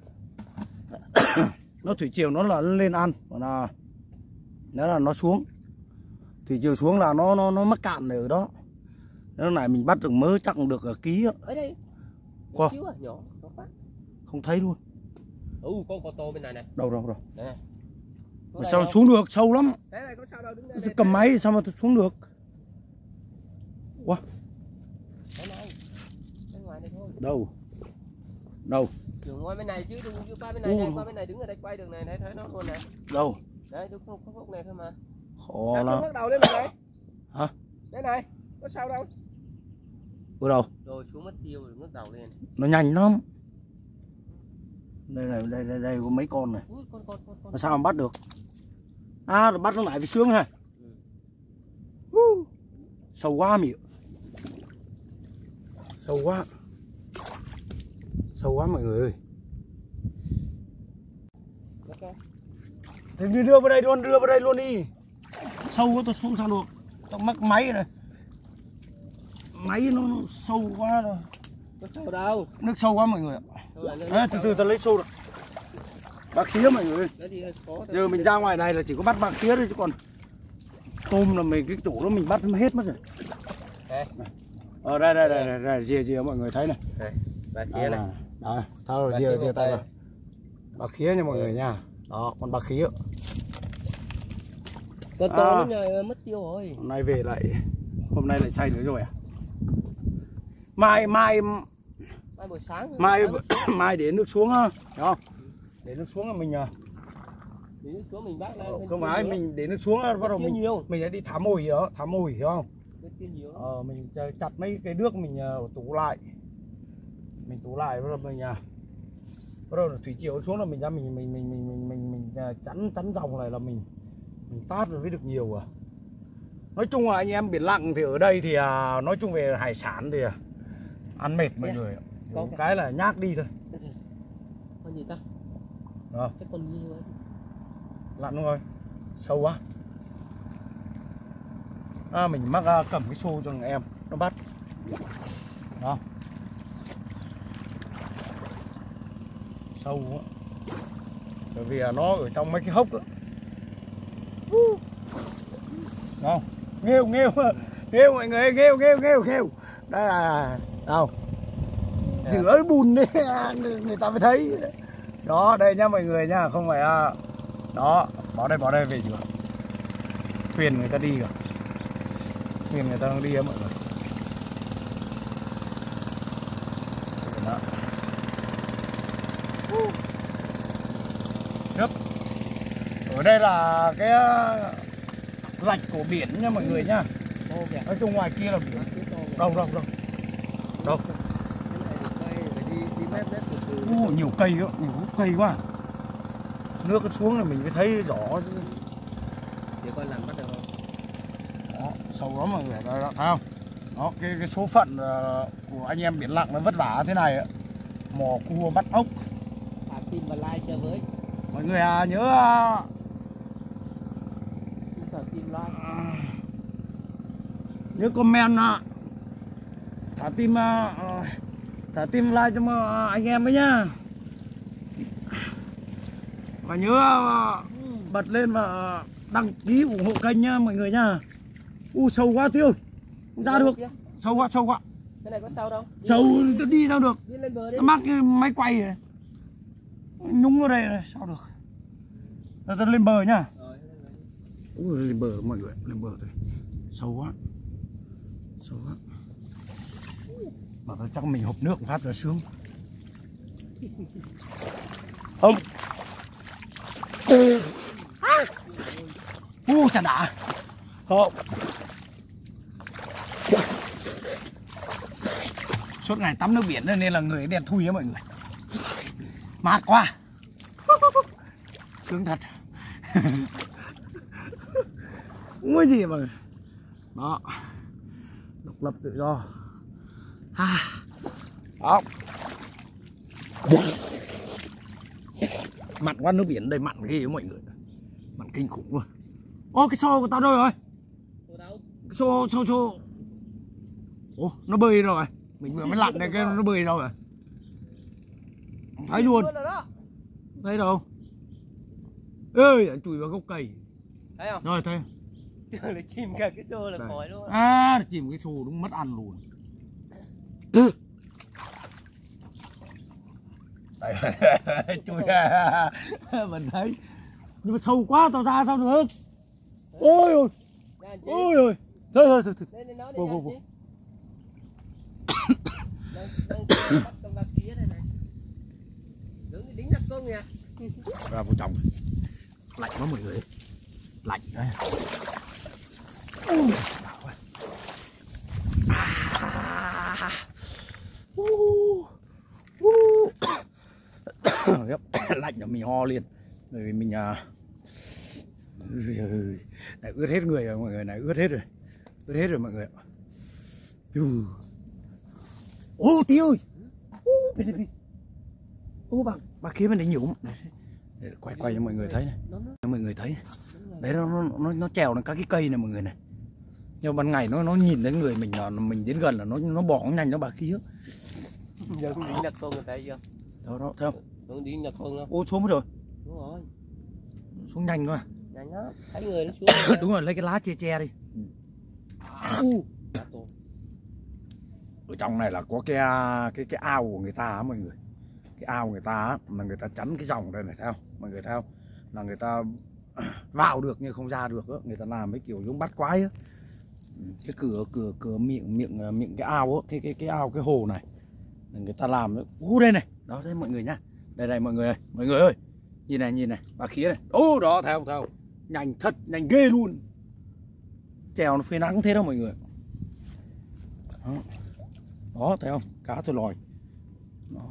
Speaker 1: Nó thủy triều nó là lên ăn, còn là nó là nó xuống. Thủy triều xuống là nó nó nó mắc cạn ở đó. Nó này mình bắt được mớ chắc được ở ký á.
Speaker 2: Ở đây.
Speaker 1: Qua.
Speaker 2: Xíu à, nhỏ, nhỏ quá.
Speaker 1: Không thấy luôn.
Speaker 2: Ừ, con con to bên này này.
Speaker 1: Đâu đâu đâu.
Speaker 2: Đây này.
Speaker 1: Mà sao xuống được, sâu lắm.
Speaker 2: Đấy này, có sao đâu, đứng đây.
Speaker 1: Tôi cầm máy sao mà tôi xuống được. Wow.
Speaker 2: Đây này. Bên ngoài này thôi.
Speaker 1: Đâu? Đâu?
Speaker 2: Đường ngoài bên này chứ đừng chưa qua bên này, này, qua bên này đứng ở đây quay đường này, thấy thấy nó luôn này.
Speaker 1: Đâu?
Speaker 2: Đấy, đúng không, khúc này thôi mà.
Speaker 1: Khó lắm.
Speaker 2: Bắt đầu lên này.
Speaker 1: Hả?
Speaker 2: Đây này, có sao đâu.
Speaker 1: Ở đâu?
Speaker 2: Rồi xuống mất tiêu rồi, ngước đầu lên.
Speaker 1: Nó nhanh lắm. Đây này, đây đây đây có mấy con này.
Speaker 2: Ui, con con con con.
Speaker 1: Mà sao mà bắt được? À, rồi bắt nó lại với sướng ha. Ừ. Uh, sâu quá mị. Sâu quá. Sâu quá mọi người ơi.
Speaker 2: Okay.
Speaker 1: Thì đi đưa vào đây luôn, đưa vào đây luôn đi. Sâu quá tôi xuống sao được. Tôi mắc máy này. Máy nó, nó sâu quá rồi.
Speaker 2: Có sao đâu.
Speaker 1: Nước sâu quá mọi người ạ. À, từ từ ta lấy sâu được. Bạc khía mọi người ơi. Giờ mình ra ngoài này là chỉ có bắt bạc khía thôi chứ còn tôm là mình cái chỗ đó mình bắt hết mất rồi.
Speaker 2: Đây.
Speaker 1: Ở đây đây đây đây, đây rìa rìa mọi người thấy này.
Speaker 2: Đây, bạc khía này.
Speaker 1: Đó, thao rồi rìa rìa tay vào. Bạc khía nha mọi người nha. Đó, con bạc khía.
Speaker 2: Con to nó mất tiêu rồi.
Speaker 1: Hôm nay về lại hôm nay lại say nữa rồi à? Mai mai
Speaker 2: Mai buổi sáng.
Speaker 1: Mai mai để nước xuống á, hiểu không? Để nước xuống là mình
Speaker 2: để nước xuống mình bắt lên.
Speaker 1: Không phải mình để nước xuống bắt đầu mình nhiều. Mình sẽ đi thả mồi đó, thả mồi hiểu không? Ờ, mình chặt mấy cái nước mình uh, tủ lại. Mình tủ lại bắt đầu mình uh, bắt đầu thủy triều xuống là mình ra mình mình mình mình mình mình, mình uh, chắn chắn dòng này là mình mình tát rồi mới được nhiều à. Nói chung là anh em biển lặng thì ở đây thì uh, nói chung về hải sản thì uh, ăn mệt mọi người. Có cái. cái là nhác đi thôi.
Speaker 2: Con gì ta?
Speaker 1: Đó.
Speaker 2: Chắc con nhiều ấy.
Speaker 1: Lặn luôn rồi. Sâu quá. À, mình mắc uh, cầm cái xô cho thằng em nó bắt. Đó. Sâu quá. Bởi vì uh, nó ở trong mấy cái hốc đó. Đó. Nghêu nghêu nghêu mọi người, nghêu nghêu nghêu nghêu. Đây là đâu? Giữa bùn đấy người ta mới thấy. Đó, đây nha mọi người nha, không phải à. Đó, bỏ đây bỏ đây về chưa? Thuyền người ta đi rồi. Thuyền người ta đang đi á mọi người. Đó. Nước. Ở đây là cái lạch của biển nha mọi người nha. Nói chung ngoài kia là biển. Đâu đâu đâu. Đâu. Ô, nhiều cây đó, nhiều cây quá. Nước nó xuống là mình mới thấy rõ chứ.
Speaker 2: Để coi làm bắt được không?
Speaker 1: Đó, sâu lắm mọi người, đây đó, thấy không? Đó, cái, cái số phận uh, của anh em biển lặng nó vất vả thế này ạ. Mò cua bắt ốc.
Speaker 2: Thả tim và like chơi với.
Speaker 1: Mọi người à, nhớ uh,
Speaker 2: thả tim like.
Speaker 1: nhớ comment uh, thả tim uh, thả tim like cho uh, anh em ấy nhá. Và nhớ uh, bật lên và uh, đăng ký ủng hộ kênh nhá mọi người nhá. U sâu quá Tiêu. Không ra được. Sâu quá, sâu quá.
Speaker 2: Cái này có sâu đâu?
Speaker 1: Sâu tôi đi sao được?
Speaker 2: Đi lên bờ đi.
Speaker 1: Nó mắc cái máy quay này. Nhúng vào đây này, sao được? Rồi tôi lên bờ nhá.
Speaker 2: Rồi,
Speaker 1: Ui, lên bờ mọi người, lên bờ thôi. Sâu quá. Sâu quá. Bảo tôi chắc mình hộp nước một phát rồi sướng. Không. U chả đã. Không. Suốt ngày tắm nước biển nên là người đen thui á mọi người. Mát quá. Sướng thật. Không có gì mà. Đó. Độc lập tự do. À. Đó. Mặn quá, nước biển đây mặn ghê mọi người. Mặn kinh khủng luôn. Ô, cái xô của tao đâu rồi?
Speaker 2: Xô đâu?
Speaker 1: Cái xô, xô, xô. Ồ, nó bơi rồi. Mình vừa mới lặn này cái nó bơi đâu rồi. Thấy luôn. Thấy đâu? Ơi, anh chùi vào gốc cây.
Speaker 2: Thấy không?
Speaker 1: Rồi thấy.
Speaker 2: Tưởng là chìm cả cái xô là khỏi luôn.
Speaker 1: À, chìm cái xô đúng mất ăn luôn. Chui mình thấy. Nhưng mà sâu quá tao ra sao được? Ôi ôi. Ôi ôi. Thôi thôi thôi.
Speaker 2: Đây đây nó
Speaker 1: Vô vô vô.
Speaker 2: Đang đang bắt con bạc kia đây này. Đứng đính đặt con nha.
Speaker 1: Ra vô trong. Lạnh quá mọi người. Lạnh đấy. À. Uh. Uh. Lạnh là mình ho liền. Bởi vì mình à... này ướt hết người rồi mọi người, này ướt hết rồi. Ướt hết rồi mọi người. Ô Tí ơi. Ô bên đây bên. Ô bà bà kia bên đấy nhổm. Quay quay cho mọi người thấy này. Cho mọi người thấy này. Đấy nó nó nó nó trèo lên các cái cây này mọi người này. Nhưng ban ngày nó nó nhìn thấy người mình là mình đến gần là nó nó bỏ nhanh nó bà kia.
Speaker 2: Giờ cũng đính đặt con người ta chưa?
Speaker 1: Đó đó thấy không?
Speaker 2: Không đính đặt con đâu.
Speaker 1: Ô xuống mất rồi.
Speaker 2: Đúng rồi.
Speaker 1: Xuống nhanh quá.
Speaker 2: Nhanh lắm. Thấy người nó xuống.
Speaker 1: Đúng rồi, lấy cái lá che che đi. U. Ở trong này là có cái cái cái ao của người ta á mọi người. Cái ao người ta á, là người ta chắn cái dòng đây này thấy không? Mọi người thấy không? Là người ta vào được nhưng không ra được á, người ta làm mấy kiểu giống bắt quái á. Cái cửa cửa cửa miệng miệng miệng cái ao á, cái cái cái ao cái hồ này. Là người ta làm đấy. Ô đây này. Đó đây mọi người nhá. Đây đây mọi người ơi, mọi người ơi. Nhìn này, nhìn này, bà khía này. Ô đó thấy không, thấy không? Nhanh thật, nhanh ghê luôn. Chèo nó phơi nắng thế đâu mọi người. Đó, đó thấy không? Cá tôi lòi. Đó.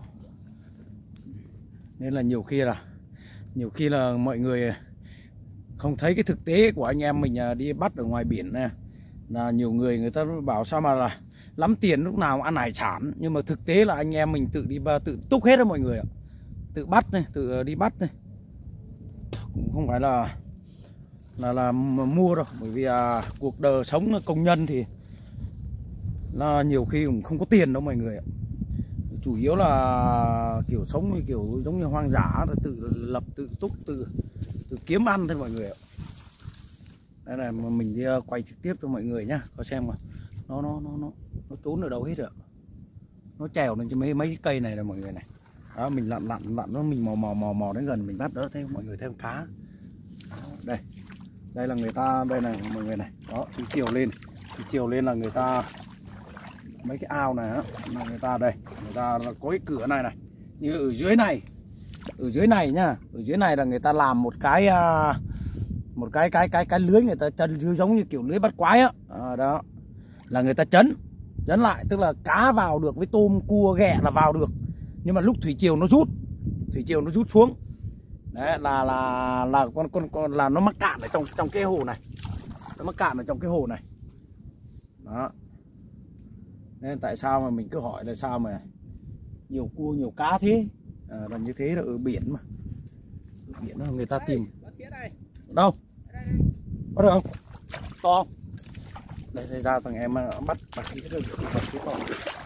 Speaker 1: Nên là nhiều khi là nhiều khi là mọi người không thấy cái thực tế của anh em mình đi bắt ở ngoài biển này. Là nhiều người người ta bảo sao mà là lắm tiền lúc nào ăn hải sản, nhưng mà thực tế là anh em mình tự đi tự túc hết đó mọi người ạ. Tự bắt này, tự đi bắt này. Cũng không phải là là là mua đâu, bởi vì à, cuộc đời sống công nhân thì là nhiều khi cũng không có tiền đâu mọi người ạ. Chủ yếu là kiểu sống như kiểu giống như hoang dã, tự lập tự túc tự tự kiếm ăn thôi mọi người ạ. Đây là mình đi quay trực tiếp cho mọi người nhá, có xem mà nó nó nó nó nó trốn ở đâu hết rồi. Nó trèo lên trên mấy mấy cái cây này là mọi người này. Đó, mình lặn lặn lặn nó mình mò mò mò mò đến gần mình bắt đỡ thêm mọi người thêm cá. Đó, đây đây là người ta, đây này mọi người này. Đó thì chiều lên thì chiều lên là người ta mấy cái ao này đó, là người ta đây người ta có cái cửa này này, như ở dưới này ở dưới này nhá, ở dưới này là người ta làm một cái một cái cái cái cái lưới, người ta chân giống như kiểu lưới bắt quái á. À, đó là người ta chấn chấn lại, tức là cá vào được với tôm cua ghẹ là vào được, nhưng mà lúc thủy triều nó rút thủy triều nó rút xuống đấy là là là con con con là nó mắc cạn ở trong trong cái hồ này, nó mắc cạn ở trong cái hồ này. Đó nên tại sao mà mình cứ hỏi là sao mà nhiều cua nhiều cá thế, à, là như thế là ở biển mà, ở biển người ta tìm đâu bắt được không, to không? Đây, đây ra thằng em bắt bắt cái rồi bắt cái to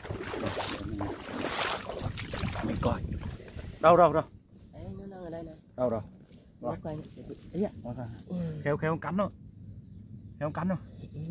Speaker 1: mình coi đâu đâu đâu
Speaker 2: đấy, nó đang ở đây này.
Speaker 1: Đâu đâu rồi
Speaker 2: đấy ạ,
Speaker 1: khéo khéo cắn đâu, khéo cắn đâu.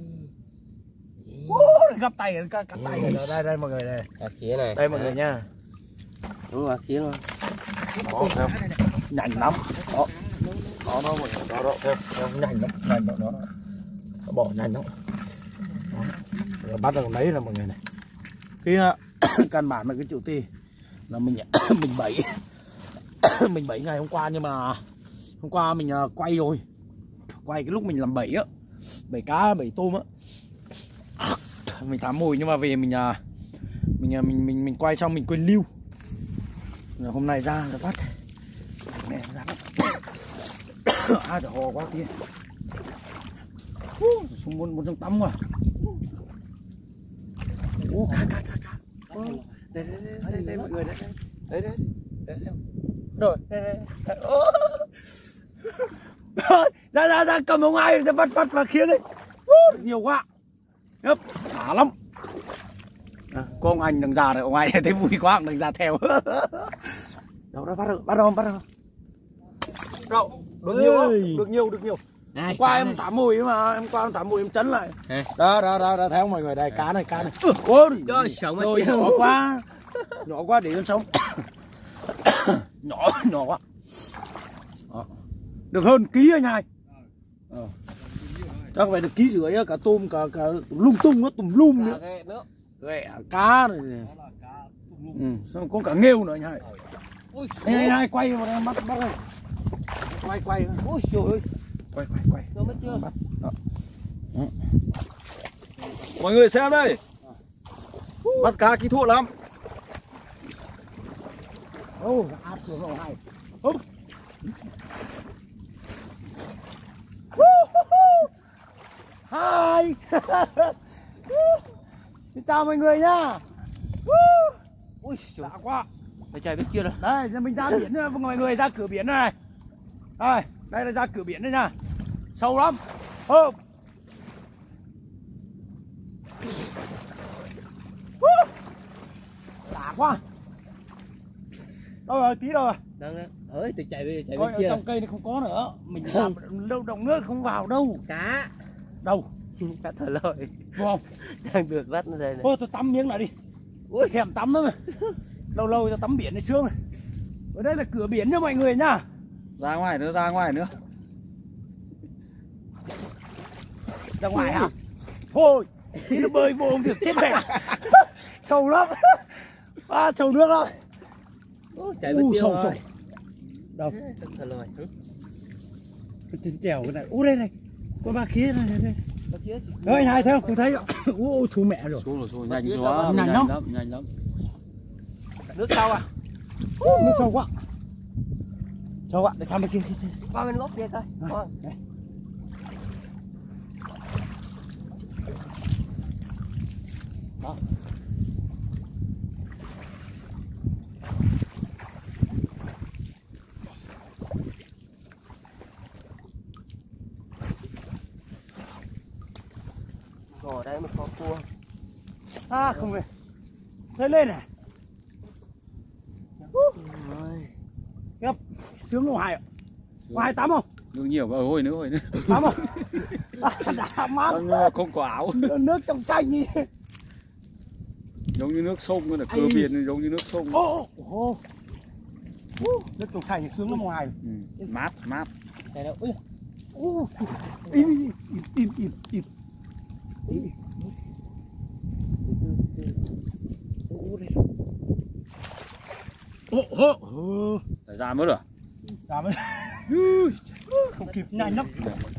Speaker 2: Ừ.
Speaker 1: Gắp tay cắt tay rồi. Đây đây mọi người đây.
Speaker 2: À, khía này.
Speaker 1: Đây mọi người nha.
Speaker 2: Đúng rồi, khía luôn.
Speaker 1: Đó, không? Nhanh lắm. Đó. Đó nó mọi người. Đó đó, theo, theo nhanh lắm, nhanh đó, đó. Nó bỏ nhanh lắm. Đó. Rồi bắt được lấy là mọi người này. Cái căn bản là cái chữ T là mình mình bẫy mình bẫy ngày hôm qua, nhưng mà hôm qua mình quay rồi. Quay cái lúc mình làm bẫy á. Bẫy cá, bẫy tôm á. Mình thả mồi nhưng mà về mình mình mình mình mình quay xong mình quên lưu. Rồi hôm nay ra là bắt. Nè ra bắt. À trời hồ quá kia. Xuống muốn muốn trong tắm rồi. Ô cá cá cá cá. Đây đây đây đây, đây mọi người đây. Đây đây. Đây xem. Rồi, đây đây. Ra ra ra cầm ông ai ra bắt bắt vào kia đi. Nhiều quá. Yep, thả lắm. À, có ông anh đằng già này, ông anh thấy vui quá, đằng già theo. Đâu đó bắt được, bắt đầu, bắt đầu. Đâu, được nhiều không? Được nhiều, được nhiều. Này, qua em thả mùi mà, em qua em thả mùi em chấn lại. Đó, đó, đó, đó, thấy không mọi người, đây cá này, cá này. Ôi, rồi nhỏ quá, nhỏ quá để em sống. Nhỏ, nhỏ quá. Đó. Được hơn ký anh hai. Ờ. Chắc phải được ký rưỡi cả tôm, cả, cả lung tung nó tùm lum nữa. Ghẹ cá này. Ừ, xong có cả nghêu nữa anh hai. Anh hai, hai quay vào đây bắt bắt đây. Quay quay. Ôi trời ơi. Quay quay quay. Nó mất chưa? Bắt. Ừ.
Speaker 3: Mọi người xem đây. Bắt cá kỹ thuật lắm.
Speaker 1: Ô, áp xuống rồi hai. Húp. Hai. Chào mọi người nhá. Ui, đã quá.
Speaker 2: Phải chạy bên kia rồi.
Speaker 1: Đây, mình ra biển nha, mọi người ra cửa biển này. Đây, đây là ra cửa biển đây nha. Sâu lắm. Ô. Đã quá. Đâu rồi, tí đâu rồi.
Speaker 2: Đang đấy. Ơi, thì chạy về chạy
Speaker 1: Coi
Speaker 2: bên
Speaker 1: ở
Speaker 2: kia.
Speaker 1: trong cây này không có nữa. Mình làm lâu động nước không vào đâu.
Speaker 2: Cá.
Speaker 1: Đâu?
Speaker 2: Cá thở lòi.
Speaker 1: Đúng không?
Speaker 2: Đang được bắt nó đây này.
Speaker 1: Thôi tôi tắm miếng lại đi. Ui, thèm tắm lắm mà. Lâu lâu tôi tắm biển này sướng này. Ở đây là cửa biển nha mọi người nhá.
Speaker 3: Ra ngoài nữa, ra ngoài nữa.
Speaker 1: Ra ngoài hả? Thôi, đi nó bơi vô không được chết mẹ. Sâu lắm. À, sâu nước lắm.
Speaker 2: Ô, chạy bên
Speaker 1: U,
Speaker 2: kia
Speaker 1: sâu,
Speaker 2: rồi.
Speaker 1: sâu. Đâu?
Speaker 2: Cá thở lòi.
Speaker 1: Cái chân trèo cái này. Ú đây này. Có ba khía này này. này.
Speaker 2: Bên kia thì-
Speaker 1: Ơ anh hai thấy không? Không thấy. Ú chú mẹ rồi.
Speaker 3: Xuống rồi, xuống
Speaker 2: Bắt
Speaker 3: nhanh
Speaker 2: kia
Speaker 3: quá,
Speaker 2: sao?
Speaker 3: nhanh
Speaker 1: Nhanh lắm.
Speaker 3: lắm, nhanh lắm.
Speaker 2: Nước sâu à?
Speaker 1: Nước sâu quá. Sâu quá, để sang bên kia.
Speaker 2: Qua bên góc kia coi.
Speaker 1: À,
Speaker 2: Qua.
Speaker 1: đây. Đó.
Speaker 2: Ngồi đây mà có cua.
Speaker 1: À không về. Lên lên này.
Speaker 2: Ôi.
Speaker 1: Gấp. Sướng không Hải ạ? Có hai tắm không?
Speaker 3: Nước nhiều, ở hồi nữa, hồi nữa.
Speaker 1: Tắm không? À, đã mát.
Speaker 3: Không, nhưng mà không có áo.
Speaker 1: Nước trong xanh như
Speaker 3: Giống như nước sông, nó là cửa
Speaker 1: Ai.
Speaker 3: biển giống như nước sông.
Speaker 1: ô ô ô nước trong xanh sướng lắm ngoài.
Speaker 3: Ừ. Mát, mát.
Speaker 2: Đây đâu. Ui.
Speaker 1: Ô im im im im im im. Ô đây. Ô ô.
Speaker 3: Để ra mất rồi.
Speaker 1: Cảm ơn. Không kịp nhanh lắm.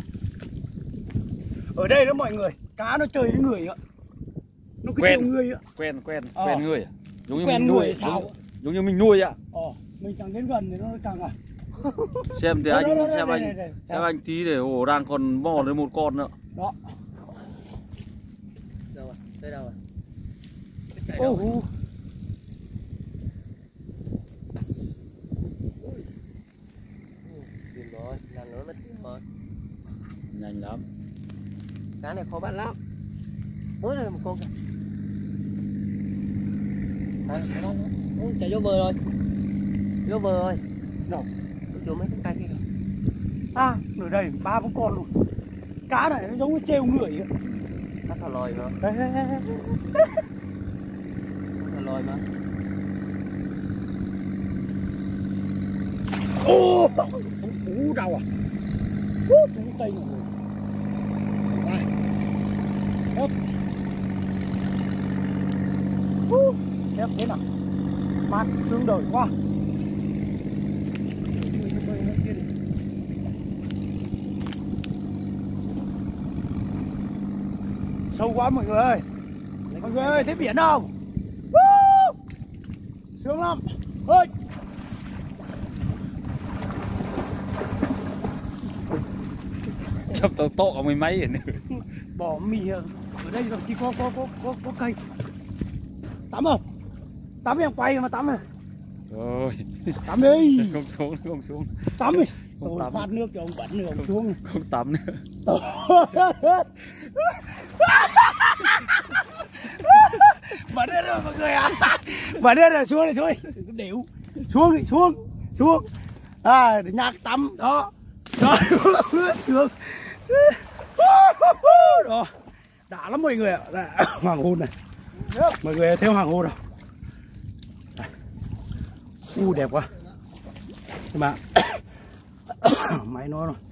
Speaker 1: Ở đây đó mọi người, cá nó chơi với người ạ. Nó cứ
Speaker 3: Quen.
Speaker 1: trêu người ạ.
Speaker 3: Quen, quen,
Speaker 1: Ờ.
Speaker 3: quen người à? Giống như
Speaker 1: Quen
Speaker 3: mình
Speaker 1: người
Speaker 3: nuôi,
Speaker 1: sao?
Speaker 3: giống, giống như mình nuôi ạ.
Speaker 1: Ờ, mình càng đến gần thì nó càng à.
Speaker 3: Xem thì
Speaker 1: Đó,
Speaker 3: anh,
Speaker 1: đó, đó,
Speaker 3: xem
Speaker 1: đây,
Speaker 3: anh,
Speaker 1: đây, đây.
Speaker 3: xem anh tí để ổ đang còn bò lên một con nữa.
Speaker 1: Đó.
Speaker 2: Đâu à? Đây đâu à? Chạy
Speaker 1: Ô
Speaker 2: đâu?
Speaker 1: hù.
Speaker 2: Chìm rồi, làm nó mất chìm rồi.
Speaker 3: Nhanh lắm.
Speaker 2: Cá này khó bắt lắm. Ôi đây là một con kìa. Đây, cái đó nữa. Ôi, chạy vô bờ rồi. Vô bờ rồi.
Speaker 1: Đâu?
Speaker 2: Vô chỗ mấy cái cây kia kìa.
Speaker 1: À, ở đây ba bốn con luôn. Cá này nó giống như trêu người ạ.
Speaker 2: Cá thỏ lòi mà.
Speaker 1: Đây, đây, đây, đây.
Speaker 2: Cá thỏ lòi mà.
Speaker 1: Ô, ú đau à. Ú, đúng tay mọi người. Đây. Hop. Ú, đẹp thế nào. Mát sướng đời quá. Sâu quá mọi người ơi. Mọi người ơi, thấy biển không? Woo! Sướng lắm. Ơi.
Speaker 3: Chấp tao to cả mười mấy nữa.
Speaker 1: Bỏ mì ở đây làm chi có có có có có cây. Tắm không? Tắm em quay mà tắm à?
Speaker 3: Rồi.
Speaker 1: Tắm đi.
Speaker 3: Không xuống, không xuống.
Speaker 1: Tắm đi.
Speaker 3: Không
Speaker 1: Tôi
Speaker 3: tắm.
Speaker 1: phát nước cho ông bẩn nữa ông xuống.
Speaker 3: Không tắm nữa.
Speaker 1: Bắn hết rồi mọi người à. Bắn hết rồi, xuống đi, xuống đi. Đừng có đểu. Xuống đi, xuống. Xuống. À, để nhạc tắm. Đó. Đó. Xuống. Đó. Đã lắm mọi người ạ. À. Hoàng hôn này. Mọi người theo hoàng hôn nào. U đẹp quá. Nhưng mà máy nó rồi.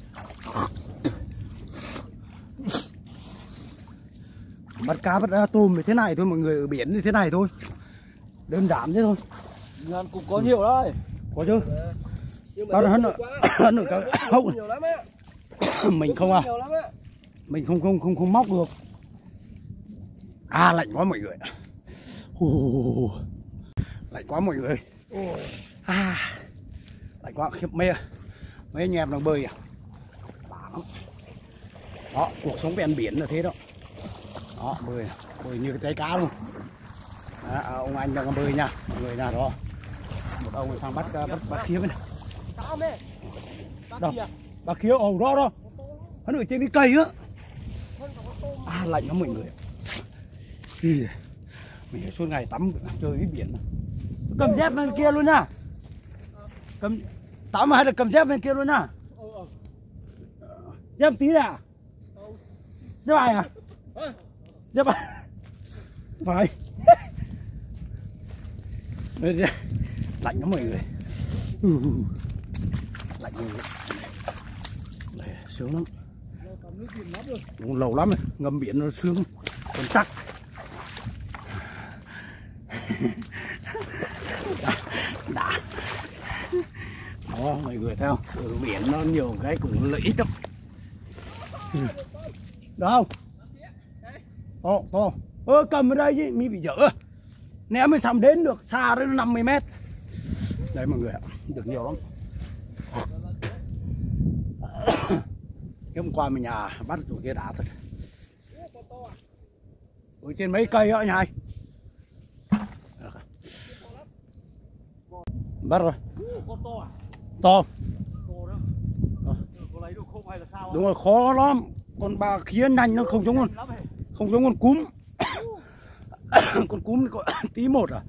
Speaker 1: Bắt cá bắt tôm thì thế này thôi mọi người, ở biển thì thế này thôi. Đơn giản thế thôi.
Speaker 3: Ngàn cũng có nhiều đấy.
Speaker 1: Có chứ. Bắt hấn nữa. Hấn nữa cả hốc này. Mình không à. Mình không không không không móc được. À lạnh quá mọi người. Uh, lạnh quá mọi người. À, lạnh quá khiếp mê. Mấy anh em đang bơi à. Đó, cuộc sống ven biển là thế đó. Đó, bơi, bơi như cái tay cá luôn. Đó, ông anh đang bơi nha, mọi người nào đó. Một ông sang bắt bắt bắt khía bên này. Đâu? Bắt khía, ồ đó đó. Hắn ở trên cái cây á. À lạnh lắm mọi người. Mình suốt ngày tắm chơi cái biển. Cầm dép bên kia luôn nha. Cầm tắm hay là cầm dép bên kia luôn nha. Dép tí à? Dép ai à? Dép ai? Phải. Lạnh lắm mọi người. Lạnh mọi người. Đây, sướng lắm. Đúng, lâu lắm rồi, ngâm biển nó sướng còn chắc. Đã. Đó mọi người thấy không, ở biển nó nhiều cái cũng lợi ích lắm. Được không? To to. Ơ cầm ở đây chứ mi bị dở. Ném mới sắm đến được, xa đến năm mươi mét. Đấy mọi người ạ, được nhiều lắm. Hôm qua mình nhà bắt tụi kia đã thật. Ở trên mấy cây đó anh hai. Bắt rồi. To. Đúng rồi, khó lắm. Con bà khía nhanh nó không giống con không giống con cúm. Con cúm có tí một à.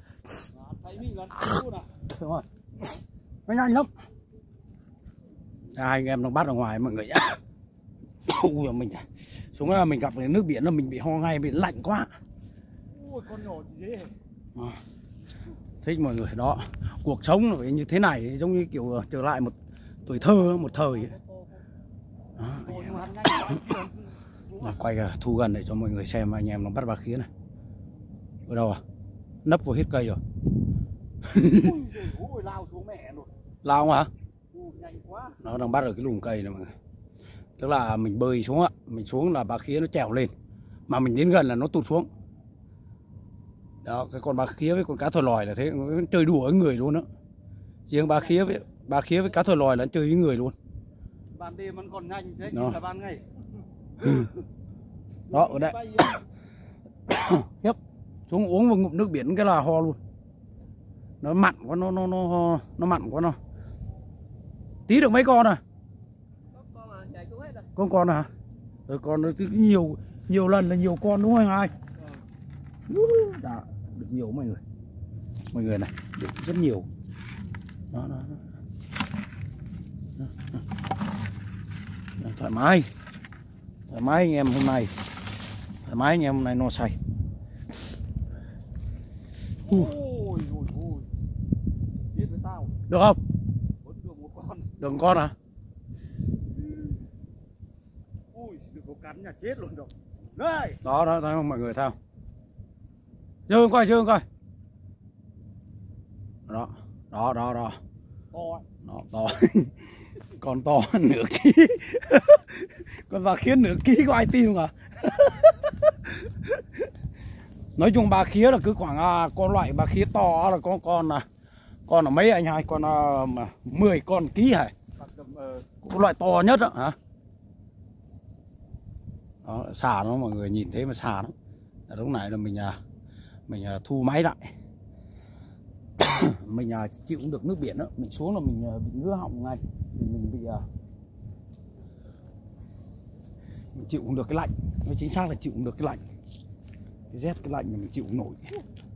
Speaker 1: Đúng rồi. Nó nhanh lắm. Hai anh em đang bắt ở ngoài mọi người nhá. Ui mình xuống là mình gặp cái nước biển là mình bị ho ngay, bị lạnh quá.
Speaker 3: Ui, con nhỏ dễ.
Speaker 1: À, thích mọi người đó. Cuộc sống nó phải như thế này, giống như kiểu trở lại một tuổi thơ một thời. Đó, mà quay thu gần để cho mọi người xem anh em nó bắt bà khía này. Ở đâu à? Nấp vào hết cây rồi.
Speaker 3: Ui, lao xuống mẹ rồi.
Speaker 1: Lao không hả?
Speaker 3: Ui, nhanh quá.
Speaker 1: Nó đang bắt ở cái lùm cây này mọi người. Tức là mình bơi xuống á, mình xuống là bà khía nó trèo lên, mà mình đến gần là nó tụt xuống. Đó, cái con bà khía với con cá thòi lòi là thế, nó chơi đùa với người luôn đó. Riêng bà khía với bà khía với cá thòi lòi là chơi với người luôn.
Speaker 3: Ban đêm vẫn còn nhanh thế,
Speaker 1: Đó.
Speaker 3: là ban ngày.
Speaker 1: Đó, ở đây. Yep. Xuống uống một ngụm nước biển cái là ho luôn. Nó mặn quá, nó nó nó nó mặn quá nó. Tí được mấy con à? Con con à? Rồi con nó nhiều nhiều lần là nhiều con đúng không anh hai? Đã được nhiều mọi người. Mọi người này, được rất nhiều. Đó, đó, đó. Đó, đó. Đó, thoải mái. Thoải mái anh em hôm nay. Thoải mái anh em hôm nay no say.
Speaker 3: Ôi ôi ôi. Biết với tao.
Speaker 1: Được không?
Speaker 3: Vẫn được một con.
Speaker 1: Được một con à?
Speaker 3: Ui, đừng có cắn nhà chết luôn rồi. Đây.
Speaker 1: Đó, đó, thấy không mọi người thấy không? Dương coi, Dương coi. Đó, đó, đó, đó.
Speaker 3: To.
Speaker 1: Đó, to. Con to nửa ký. Con bà khía nửa ký có ai tin không à? Nói chung bà khía là cứ khoảng à, con loại bà khía to là con con là con là mấy anh hai, con à, mười con ký hả? Con loại to nhất đó hả? Đó, xà nó mọi người nhìn thấy mà xà nó. Lúc này là mình à, mình à, thu máy lại. Mình à, chịu cũng được nước biển đó, mình xuống là mình à, bị ngứa họng ngay, mình, mình bị à, mình chịu cũng được cái lạnh, nói chính xác là chịu cũng được cái lạnh, cái rét cái lạnh mà mình chịu không nổi.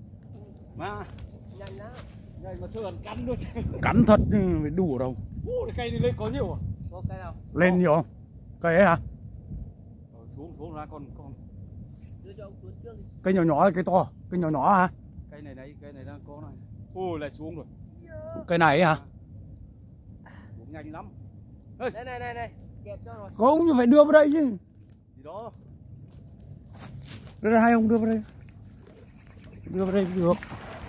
Speaker 3: Mà
Speaker 2: nhanh lắm.
Speaker 3: đây mà sườn cắn luôn.
Speaker 1: Cắn thật nhưng phải đủ đâu.
Speaker 3: Ô, cái cây này lên có nhiều à?
Speaker 2: Có cây nào?
Speaker 1: Lên nhiều không? Cây ấy hả?
Speaker 3: Ờ, xuống xuống ra con con
Speaker 2: Đưa cho ông Tuấn trước đi.
Speaker 1: Cây nhỏ nhỏ hay cây to? Cây nhỏ nhỏ hả?
Speaker 3: cây này đấy, cây này đang có này. Ôi lại xuống rồi.
Speaker 1: Cây này ấy hả?
Speaker 3: Xuống nhanh lắm.
Speaker 2: Đây này này này, kẹp cho rồi.
Speaker 1: Không, nhưng phải đưa vào đây chứ.
Speaker 3: Gì đó.
Speaker 1: Đưa ra hai ông đưa vào đây. Đưa vào đây cũng được.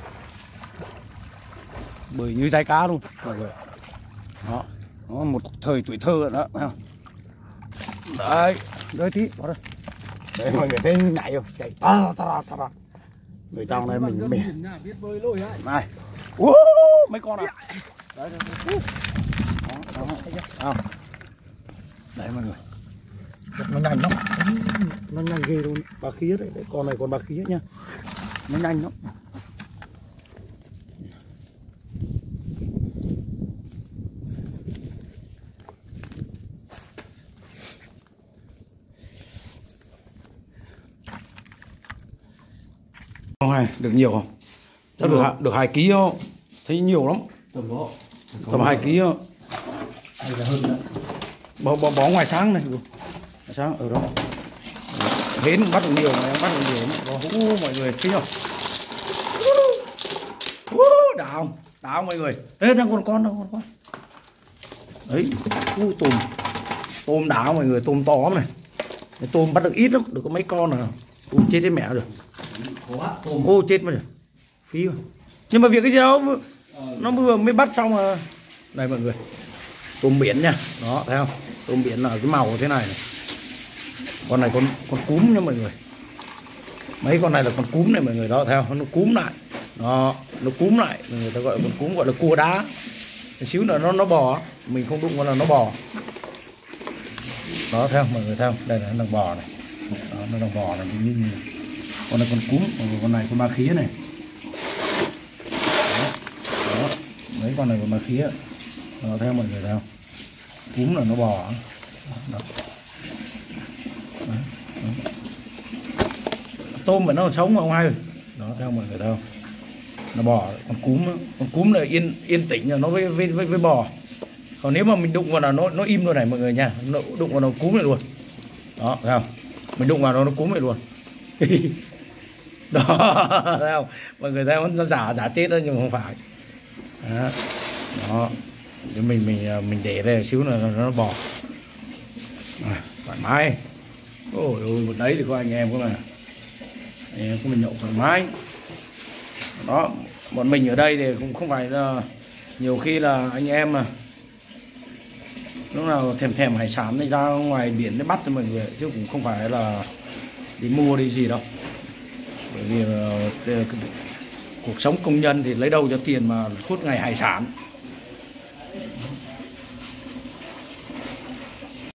Speaker 1: Bơi như dái cá luôn mọi người. Đó, nó một thời tuổi thơ đó, thấy không? Đấy, đưa tí vào đây. Đấy mọi người thấy nhảy không? Chạy ta ta ta ta. Người trong này mình mình
Speaker 3: biết bơi lội ấy.
Speaker 1: này. Wow, mấy con à? Đấy, đấy, đó, đó, đó. Đấy mọi người. Nó nhanh lắm. Nó nhanh ghê luôn. Bà khía đấy, đấy. Con này còn bà khía nha. Nó nhanh lắm. Con này được nhiều không? Chắc được, được hai ký không? Thấy nhiều lắm.
Speaker 3: Tầm đó.
Speaker 1: Tầm hai ký không?
Speaker 3: Hay là hơn nữa.
Speaker 1: Bó, bó, bó ngoài sáng này. Ngoài sáng ở đó. Hến bắt được nhiều, này bắt được nhiều. Bó hú mọi người thấy không? Uh, đào, đào mọi người. Ê, đang còn con, đang còn con. Đấy, uh, tôm. Tôm đào mọi người, tôm to lắm này. Cái tôm bắt được ít lắm, được có mấy con nào. Ui, chết chết mẹ rồi. Ô chết mà rồi. Phí rồi. Nhưng mà việc cái gì đâu, nó vừa mới bắt xong mà. Đây mọi người. Tôm biển nha. Đó, thấy không? Tôm biển là cái màu thế này này. Con này con con cúm nha mọi người. Mấy con này là con cúm này mọi người, đó theo nó cúm lại. Đó, nó cúm lại, người ta gọi là con cúm, gọi là cua đá. Một xíu nữa nó nó bò, mình không đụng vào là nó bò. Đó theo mọi người theo, đây là nó đang bò này. Đó, nó đang bò này như như con này con cúm, con này con ma khía này. Đó, đó. Mấy con này con ma khía. Đó theo mọi người theo. Cúm là nó bò. Đó. Đó. Đó. Tôm mà nó sống mà ông hai. Đó theo mọi người theo. Nó bò, con cúm, con cúm là yên yên tĩnh là nó với với với, với bò. Còn nếu mà mình đụng vào là nó nó im luôn này mọi người nha, nó đụng vào nó cúm này luôn. Đó, thấy không? Mình đụng vào nó nó cúm này luôn. Đó, thấy không? Mọi người thấy không? Nó giả giả chết đó nhưng mà không phải. Đó. Đó. Để mình mình mình để đây xíu là nó, nó bò. À, thoải mái. Ôi ôi, một đấy thì có anh em có mà. Anh em có mình nhậu thoải mái. Đó, bọn mình ở đây thì cũng không phải là nhiều khi là anh em mà lúc nào thèm thèm hải sản thì ra ngoài biển để bắt cho mọi người, chứ cũng không phải là đi mua đi gì đâu. Bởi vì uh, cuộc sống công nhân thì lấy đâu cho tiền mà suốt ngày hải sản.